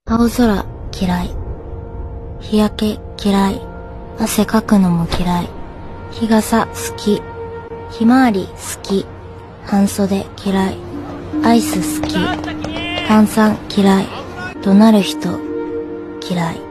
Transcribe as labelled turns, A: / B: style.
A: 青空嫌い。日焼け嫌い。汗かくのも嫌い。日傘好き。ひまわり好き。半袖嫌い。アイス好き。炭酸嫌い。怒鳴る人嫌い。